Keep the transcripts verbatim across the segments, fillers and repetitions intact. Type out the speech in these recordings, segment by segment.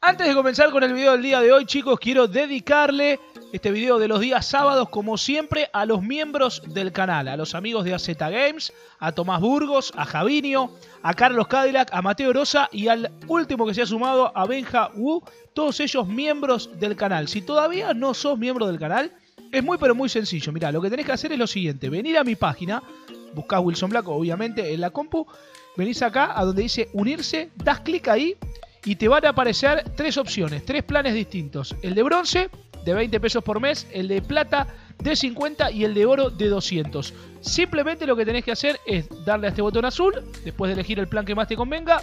Antes de comenzar con el video del día de hoy, chicos, quiero dedicarle este video de los días sábados, como siempre, a los miembros del canal, a los amigos de A Z Games, a Tomás Burgos, a Javinio, a Carlos Cadillac, a Mateo Rosa y al último que se ha sumado, a Benja Wu, todos ellos miembros del canal. Si todavía no sos miembro del canal, es muy pero muy sencillo. Mirá, lo que tenés que hacer es lo siguiente: venir a mi página, buscás Wilson Blanco, obviamente, en la compu, venís acá a donde dice unirse, das clic ahí y te van a aparecer tres opciones, tres planes distintos. El de bronce, de veinte pesos por mes, el de plata, de cincuenta y el de oro, de doscientos. Simplemente lo que tenés que hacer es darle a este botón azul, después de elegir el plan que más te convenga,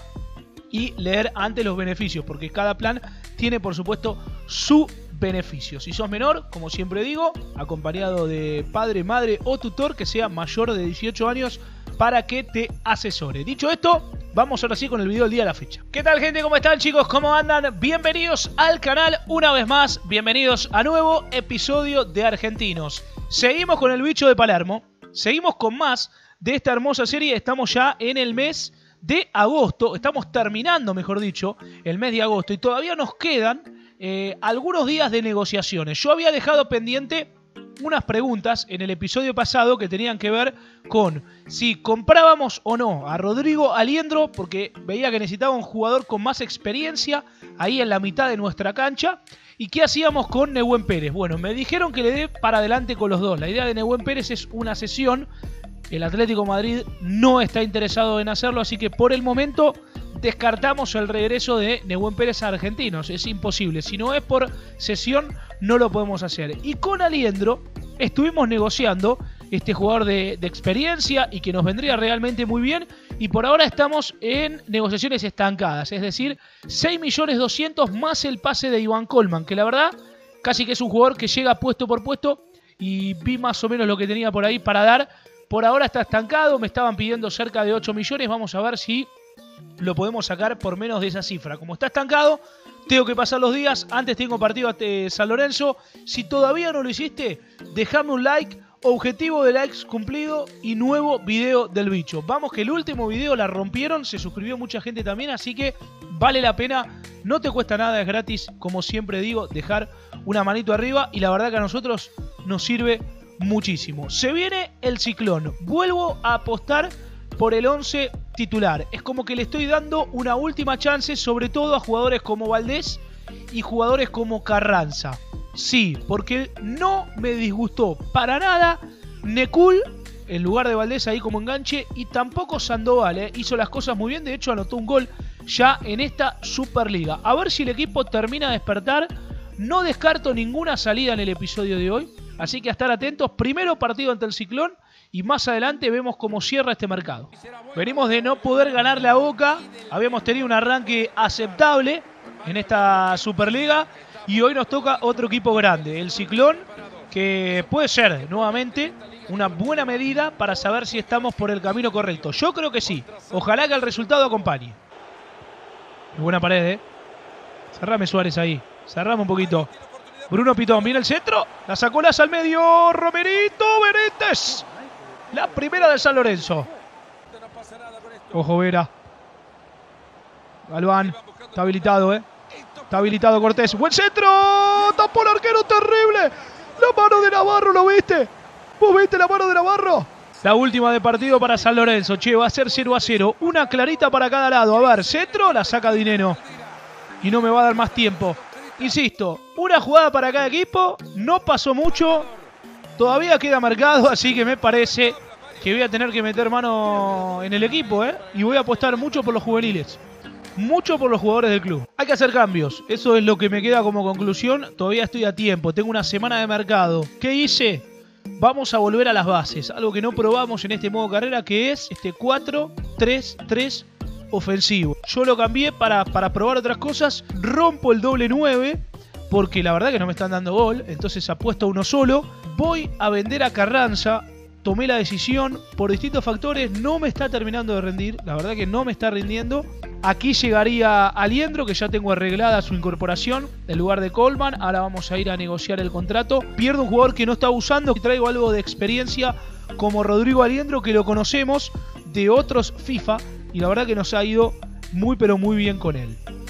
y leer antes los beneficios, porque cada plan tiene, por supuesto, su beneficio. Si sos menor, como siempre digo, acompañado de padre, madre o tutor que sea mayor de dieciocho años para que te asesore. Dicho esto, vamos ahora sí con el video del día de la fecha. ¿Qué tal, gente? ¿Cómo están, chicos? ¿Cómo andan? Bienvenidos al canal una vez más. Bienvenidos a nuevo episodio de Argentinos. Seguimos con el bicho de Palermo. Seguimos con más de esta hermosa serie. Estamos ya en el mes de agosto. Estamos terminando, mejor dicho, el mes de agosto. Y todavía nos quedan eh, algunos días de negociaciones. Yo había dejado pendiente unas preguntas en el episodio pasado que tenían que ver con si comprábamos o no a Rodrigo Aliendro, porque veía que necesitaba un jugador con más experiencia ahí en la mitad de nuestra cancha, y qué hacíamos con Nehuen Pérez. Bueno, me dijeron que le dé para adelante con los dos. La idea de Nehuen Pérez es una cesión. El Atlético de Madrid no está interesado en hacerlo, así que por el momento descartamos el regreso de Nehuen Pérez a Argentinos. Es imposible. Si no es por cesión, no lo podemos hacer. Y con Aliendro estuvimos negociando este jugador de, de experiencia y que nos vendría realmente muy bien. Y por ahora estamos en negociaciones estancadas. Es decir, seis millones doscientos más el pase de Iván Colman, que la verdad casi que es un jugador que llega puesto por puesto. Y vi más o menos lo que tenía por ahí para dar. Por ahora está estancado. Me estaban pidiendo cerca de ocho millones. Vamos a ver si lo podemos sacar por menos de esa cifra. Como está estancado, tengo que pasar los días. Antes tengo partido ante San Lorenzo. Si todavía no lo hiciste, déjame un like. Objetivo de likes cumplido y nuevo video del bicho. Vamos que el último video la rompieron. Se suscribió mucha gente también, así que vale la pena. No te cuesta nada, es gratis. Como siempre digo, dejar una manito arriba. Y la verdad que a nosotros nos sirve muchísimo. Se viene el ciclón. Vuelvo a apostar por el once titular. Es como que le estoy dando una última chance, sobre todo a jugadores como Valdés y jugadores como Carranza. Sí, porque no me disgustó para nada Necul en lugar de Valdés ahí como enganche, y tampoco Sandoval, ¿eh? Hizo las cosas muy bien. De hecho, anotó un gol ya en esta Superliga. A ver si el equipo termina de despertar. No descarto ninguna salida en el episodio de hoy, así que a estar atentos. Primero partido ante el Ciclón y más adelante vemos cómo cierra este mercado. Venimos de no poder ganarle a Boca. Habíamos tenido un arranque aceptable en esta Superliga y hoy nos toca otro equipo grande, el Ciclón, que puede ser nuevamente una buena medida para saber si estamos por el camino correcto. Yo creo que sí. Ojalá que el resultado acompañe. Qué buena pared, ¿eh? Cerrame Suárez ahí. Cerrame un poquito. Bruno Pitón, viene el centro. La sacó Laza al medio. Romerito Benítez. La primera de San Lorenzo. Ojo Vera. Galván. Está habilitado, ¿eh? Está habilitado Cortés. Buen centro. Tapó el arquero, terrible. La mano de Navarro, ¿lo viste? ¿Vos viste la mano de Navarro? La última de partido para San Lorenzo. Che, va a ser cero a cero. Una clarita para cada lado. A ver, centro, la saca Dineno. Y no me va a dar más tiempo. Insisto, una jugada para cada equipo. No pasó mucho. Todavía queda marcado, así que me parece que voy a tener que meter mano en el equipo, ¿eh? Y voy a apostar mucho por los juveniles. Mucho por los jugadores del club. Hay que hacer cambios. Eso es lo que me queda como conclusión. Todavía estoy a tiempo. Tengo una semana de mercado. ¿Qué hice? Vamos a volver a las bases. Algo que no probamos en este modo carrera, que es este cuatro tres tres ofensivo. Yo lo cambié para, para probar otras cosas. Rompo el doble nueve, porque la verdad que no me están dando gol. Entonces apuesto a uno solo. Voy a vender a Carranza. Tomé la decisión. Por distintos factores no me está terminando de rendir. La verdad que no me está rindiendo. Aquí llegaría Aliendro, que ya tengo arreglada su incorporación en lugar de Colman. Ahora vamos a ir a negociar el contrato. Pierdo un jugador que no está usando. Traigo algo de experiencia como Rodrigo Aliendro, que lo conocemos de otros FIFA. Y la verdad que nos ha ido muy pero muy bien con él.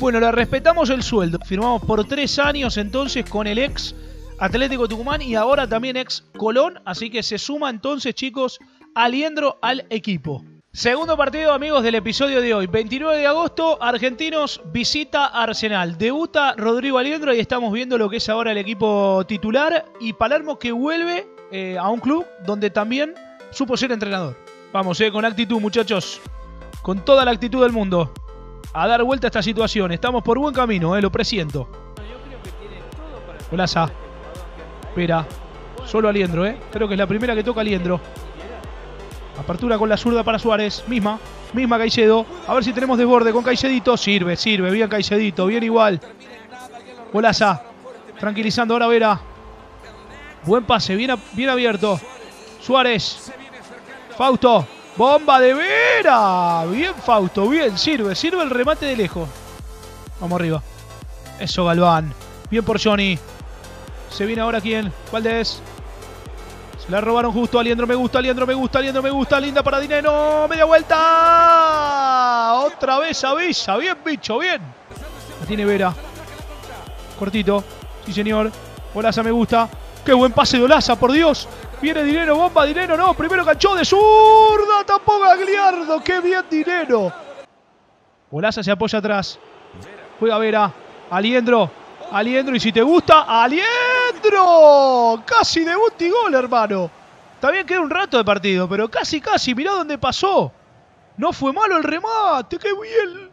Bueno, le respetamos el sueldo. Firmamos por tres años entonces con el ex Atlético Tucumán y ahora también ex Colón. Así que se suma entonces, chicos, Aliendro al equipo. Segundo partido, amigos, del episodio de hoy. veintinueve de agosto, Argentinos visita Arsenal. Debuta Rodrigo Aliendro y estamos viendo lo que es ahora el equipo titular. Y Palermo que vuelve eh, a un club donde también supo ser entrenador. Vamos, eh, con actitud, muchachos. Con toda la actitud del mundo. A dar vuelta a esta situación. Estamos por buen camino, eh, lo presiento. Golaza. Espera. Solo Aliendro, eh. Creo que es la primera que toca Aliendro. Apertura con la zurda para Suárez. Misma. Misma Caicedo. A ver si tenemos desborde con Caicedito. Sirve, sirve. Bien Caicedito. Bien igual. Golaza. Tranquilizando ahora Vera. Buen pase. Bien, bien abierto. Suárez. Fausto. Bomba de Vera. Bien Fausto. Bien. Sirve. Sirve el remate de lejos. Vamos arriba. Eso Galván. Bien por Johnny. Se viene ahora quién. Valdés. Se la robaron justo. Aliendro me gusta, Aliendro me gusta, Aliendro me gusta. Linda para Dineno. Media vuelta. Otra vez avisa. Bien, bicho, bien. La tiene Vera. Cortito. Sí, señor. Olaza me gusta. Qué buen pase de Olaza, por Dios. Viene Dineno, bomba, Dineno, no. Primero ganchó de zurda. Tapó Gagliardo. Qué bien Dineno. Olaza se apoya atrás. Juega Vera. Aliendro. Aliendro, y si te gusta, ¡Aliendro! Casi debut y gol, hermano. Está bien que era un rato de partido, pero casi, casi. Mirá dónde pasó. No fue malo el remate. ¡Qué bien!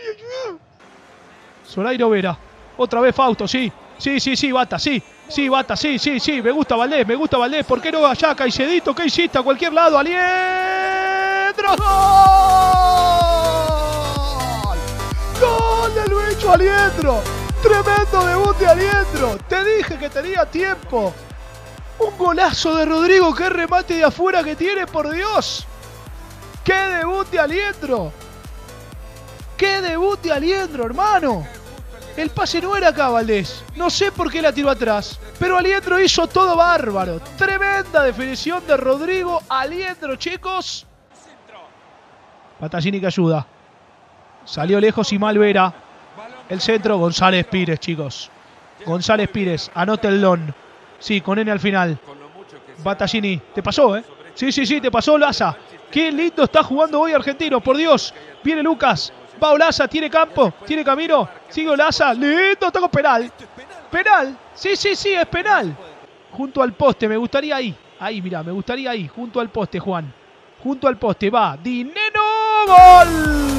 Solairo Vera. Otra vez Fausto, sí. Sí, sí, sí, Bata, sí. Sí, Bata, sí, sí, sí. Me gusta Valdés, me gusta Valdés. ¿Por qué no allá, Caicedito? ¿Qué hiciste? A cualquier lado. ¡Aliendro! ¡Gol! ¡Gol del bicho Aliendro! Tremendo debut de Aliendro. Te dije que tenía tiempo. Un golazo de Rodrigo. Qué remate de afuera que tiene, por Dios. Qué debut de Aliendro. Qué debut de Aliendro, hermano. El pase no era acá, Valdés. No sé por qué la tiró atrás. Pero Aliendro hizo todo bárbaro. Tremenda definición de Rodrigo Aliendro, chicos. Patagini que ayuda. Salió lejos y mal Vera. El centro, González Pires, chicos. González Pires, anota el don. Sí, con N al final. Battaglini, te pasó, ¿eh? Sí, sí, sí, te pasó Olaza. Qué lindo está jugando hoy Argentino, por Dios. Viene Lucas, va Olaza, tiene campo, tiene camino. Sigue Olaza, lindo, está con penal. Penal, sí, sí, sí, es penal. Junto al poste, me gustaría ahí. Ahí, mira, me gustaría ahí, junto al poste, Juan. Junto al poste, va, Dineno, gol.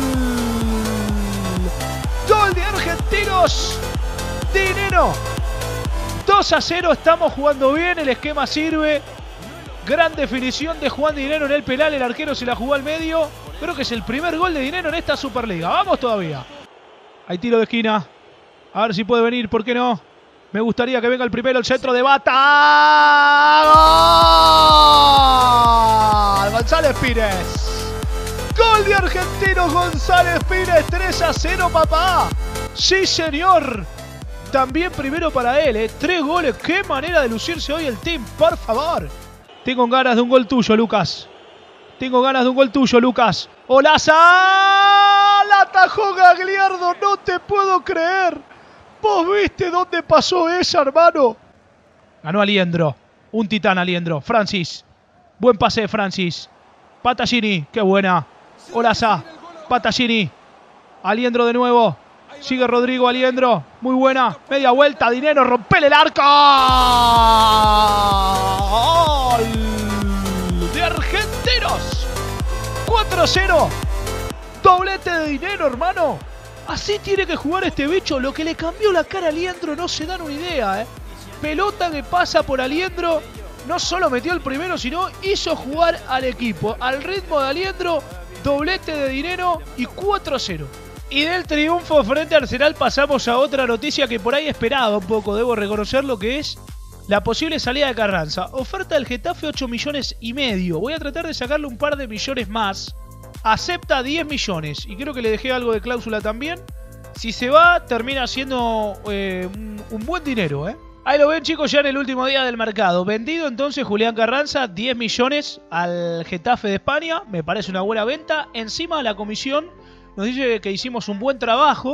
Gol de Argentinos. Dineno. dos a cero. Estamos jugando bien. El esquema sirve. Gran definición de Juan Dineno en el penal. El arquero se la jugó al medio. Creo que es el primer gol de Dineno en esta Superliga. Vamos todavía. Hay tiro de esquina. A ver si puede venir. ¿Por qué no? Me gustaría que venga el primero. El centro de Bata. ¡Gol! González Pires. Gol de Argentinos, González Pires, tres a cero, papá. Sí, señor. También primero para él, ¿eh? Tres goles. Qué manera de lucirse hoy el team, por favor. Tengo ganas de un gol tuyo, Lucas. Tengo ganas de un gol tuyo, Lucas. Olaza. La atajó Gagliardo, no te puedo creer. ¿Vos viste dónde pasó esa, hermano? Ganó Aliendro. Un titán Aliendro. Francis. Buen pase de Francis. Patagini, qué buena. Olaza, Patagini, Aliendro de nuevo, sigue Rodrigo Aliendro, muy buena, media vuelta, Dineno, rompele el arco, ¡gol de Argentinos! cuatro a cero, doblete de Dineno, hermano, así tiene que jugar este bicho, lo que le cambió la cara a Aliendro no se dan una idea, ¿eh? Pelota que pasa por Aliendro, no solo metió el primero, sino hizo jugar al equipo, al ritmo de Aliendro. Doblete de Dineno y cuatro a cero. Y del triunfo frente a Arsenal pasamos a otra noticia que por ahí esperaba un poco, debo reconocer, lo que es la posible salida de Carranza. Oferta del Getafe ocho millones y medio. Voy a tratar de sacarle un par de millones más. Acepta diez millones y creo que le dejé algo de cláusula también. Si se va, termina siendo eh, un, un buen dinero, ¿eh? Ahí lo ven, chicos, ya en el último día del mercado. Vendido entonces Julián Carranza, diez millones al Getafe de España. Me parece una buena venta. Encima la comisión nos dice que hicimos un buen trabajo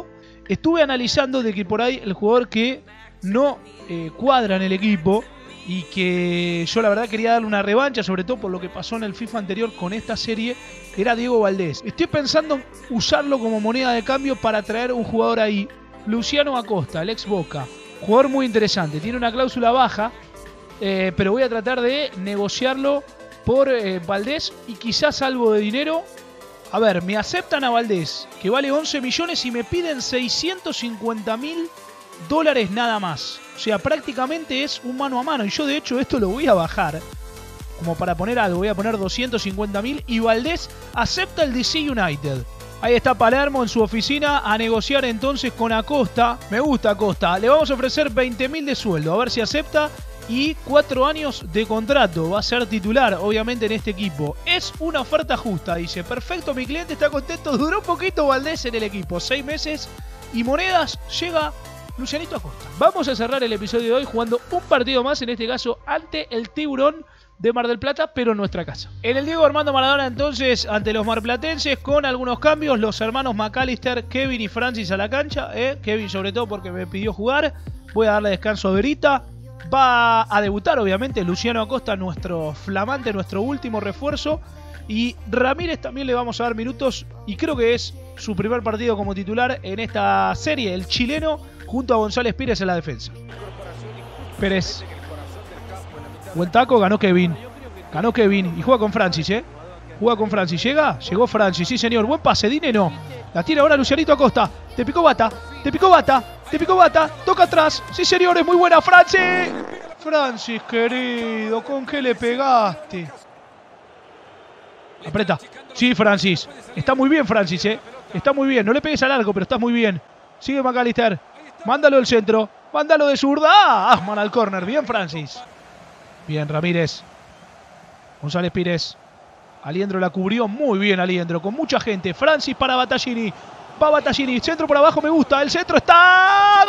estuve analizando de que por ahí el jugador que no eh, cuadra en el equipo y que yo la verdad quería darle una revancha, sobre todo por lo que pasó en el FIFA anterior con esta serie, era Diego Valdés. Estoy pensando en usarlo como moneda de cambio para traer un jugador ahí, Luciano Acosta, el ex Boca. Jugador muy interesante, tiene una cláusula baja, eh, pero voy a tratar de negociarlo por eh, Valdés y quizás algo de dinero. A ver, me aceptan a Valdés, que vale once millones y me piden seiscientos cincuenta mil dólares nada más. O sea, prácticamente es un mano a mano. Y yo de hecho esto lo voy a bajar, como para poner algo, voy a poner doscientos cincuenta mil y Valdés acepta el D C United. Ahí está Palermo en su oficina a negociar entonces con Acosta. Me gusta Acosta. Le vamos a ofrecer veinte mil de sueldo, a ver si acepta. Y cuatro años de contrato. Va a ser titular, obviamente, en este equipo. Es una oferta justa, dice. Perfecto, mi cliente está contento. Duró un poquito Valdés en el equipo. Seis meses y monedas. Llega Lucianito Acosta. Vamos a cerrar el episodio de hoy jugando un partido más, en este caso ante el Tiburón de Mar del Plata, pero en nuestra casa. En el Diego Armando Maradona, entonces, ante los marplatenses, con algunos cambios, los hermanos McAllister, Kevin y Francis a la cancha. ¿eh? Kevin sobre todo porque me pidió jugar. Voy a darle descanso a Verita. Va a debutar, obviamente, Luciano Acosta, nuestro flamante, nuestro último refuerzo. Y Ramírez también le vamos a dar minutos. Y creo que es su primer partido como titular en esta serie. El chileno junto a González Pires en la defensa. Pérez. Buen taco, ganó Kevin. Ganó Kevin. Y juega con Francis, ¿eh? Juega con Francis. ¿Llega? Llegó Francis, sí señor. Buen pase, Dineno. La tira ahora Lucianito Acosta. Te picó Bata. Te picó Bata. Te picó Bata. Toca atrás. Sí señor, es muy buena Francis. Francis, querido. ¿Con qué le pegaste? Aprieta. Sí, Francis. Está muy bien, Francis, ¿eh? Está muy bien. No le pegues al arco, pero está muy bien. Sigue McAllister. Mándalo al centro. Mándalo de zurda. ¡Ah! Asman al córner. Bien, Francis. Bien, Ramírez. González Pires. Aliendro la cubrió muy bien, Aliendro. Con mucha gente. Francis para Battaglini. Va Battaglini. Centro por abajo, me gusta. El centro está...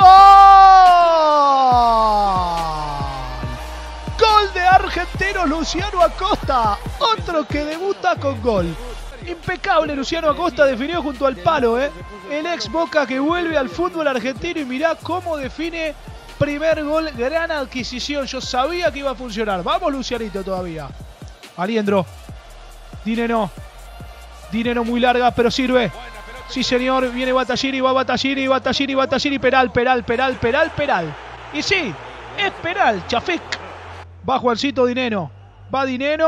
¡Gol! Gol de Argentino Luciano Acosta. Otro que debuta con gol. Impecable Luciano Acosta, definió junto al palo, ¿eh? El ex Boca que vuelve al fútbol argentino y mirá cómo define. Primer gol, gran adquisición. Yo sabía que iba a funcionar. Vamos, Lucianito, todavía. Aliendro. Dineno. Dineno muy larga, pero sirve. Sí, señor. Viene Battaglini, va Battaglini, Battaglini, Battaglini. Peral, Peral, Peral, Peral, Peral. Y sí, es penal, Chafik. Va Juancito Dineno. Va Dineno.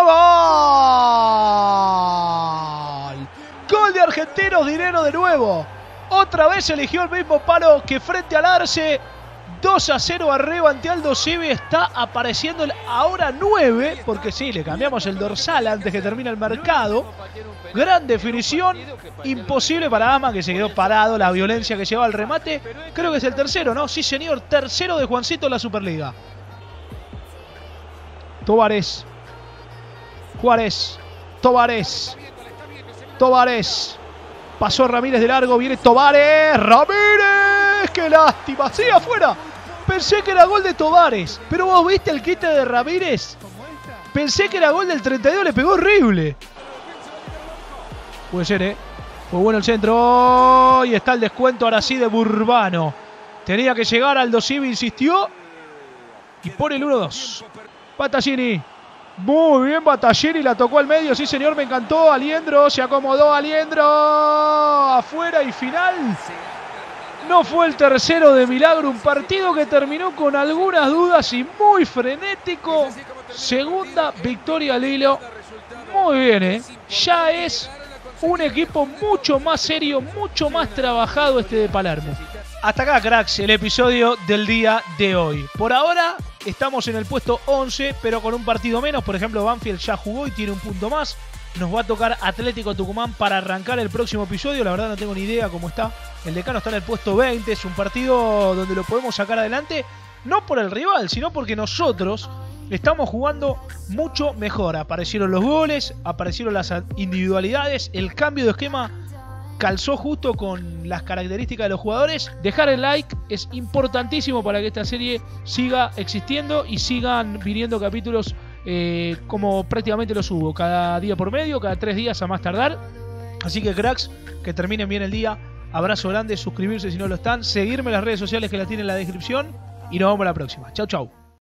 ¡Gol! Gol de Argentinos, Dineno de nuevo. Otra vez eligió el mismo palo que frente al Arce. dos a cero arriba ante Aldo Civi. Está apareciendo el ahora nueve. Porque sí, le cambiamos el dorsal antes que termine el mercado. Gran definición. Imposible para Ama, que se quedó parado. La violencia que lleva al remate. Creo que es el tercero, ¿no? Sí, señor. Tercero de Juancito en la Superliga. Tovares. Juárez. Tovares. Tovares. Pasó Ramírez de largo. Viene Tovares. ¡Ramírez! ¡Qué lástima! ¡Sí, afuera! Pensé que era gol de Tovares. Pero vos viste el quite de Ramírez. Pensé que era gol del treinta y dos. Le pegó horrible. Puede ser, ¿eh? Fue bueno el centro. Y está el descuento ahora sí de Burbano. Tenía que llegar. Aldo Civi insistió. Y pone el uno dos. Battaglini. Muy bien Battaglini. La tocó al medio. Sí, señor. Me encantó. Aliendro. Se acomodó Aliendro. Afuera y final. No fue el tercero de milagro. Un partido que terminó con algunas dudas y muy frenético. Segunda victoria al hilo. Muy bien, ¿eh? Ya es un equipo mucho más serio, mucho más trabajado este de Palermo. Hasta acá, cracks, el episodio del día de hoy. Por ahora estamos en el puesto once, pero con un partido menos. Por ejemplo, Banfield ya jugó y tiene un punto más. Nos va a tocar Atlético Tucumán para arrancar el próximo episodio. La verdad no tengo ni idea cómo está. El Decano está en el puesto veinte. Es un partido donde lo podemos sacar adelante. No por el rival, sino porque nosotros estamos jugando mucho mejor. Aparecieron los goles, aparecieron las individualidades. El cambio de esquema calzó justo con las características de los jugadores. Dejar el like es importantísimo para que esta serie siga existiendo y sigan viniendo capítulos eh, como prácticamente los subo. Cada día por medio, cada tres días a más tardar. Así que cracks, que terminen bien el día. Abrazo grande, suscribirse si no lo están, seguirme en las redes sociales que las tienen en la descripción y nos vemos la próxima. Chau, chau.